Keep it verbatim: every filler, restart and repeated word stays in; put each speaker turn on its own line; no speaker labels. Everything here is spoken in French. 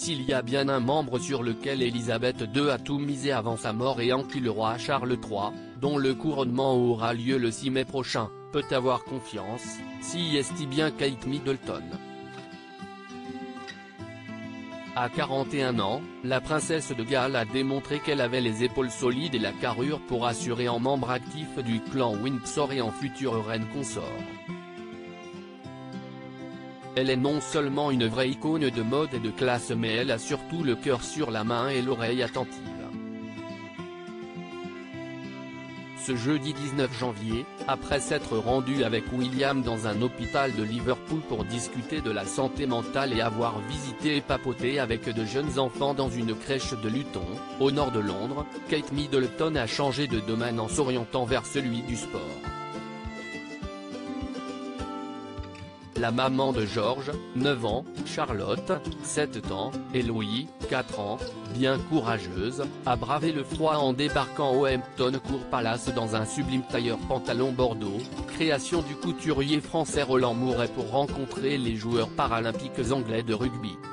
s'il y a bien un membre sur lequel Élisabeth deux a tout misé avant sa mort et en qui le roi Charles trois, dont le couronnement aura lieu le six mai prochain, peut avoir confiance, si est bien Kate Middleton. À quarante et un ans, la princesse de Galles a démontré qu'elle avait les épaules solides et la carrure pour assurer en membre actif du clan Windsor et en future reine consort. Elle est non seulement une vraie icône de mode et de classe mais elle a surtout le cœur sur la main et l'oreille attentive. Ce jeudi dix-neuf janvier, après s'être rendue avec William dans un hôpital de Liverpool pour discuter de la santé mentale et avoir visité et papoté avec de jeunes enfants dans une crèche de Luton, au nord de Londres, Kate Middleton a changé de domaine en s'orientant vers celui du sport. La maman de George, neuf ans, Charlotte, sept ans, et Louis, quatre ans, bien courageuse, a bravé le froid en débarquant au Hampton Court Palace dans un sublime tailleur pantalon bordeaux, création du couturier français Roland Mouret pour rencontrer les joueurs paralympiques anglais de rugby.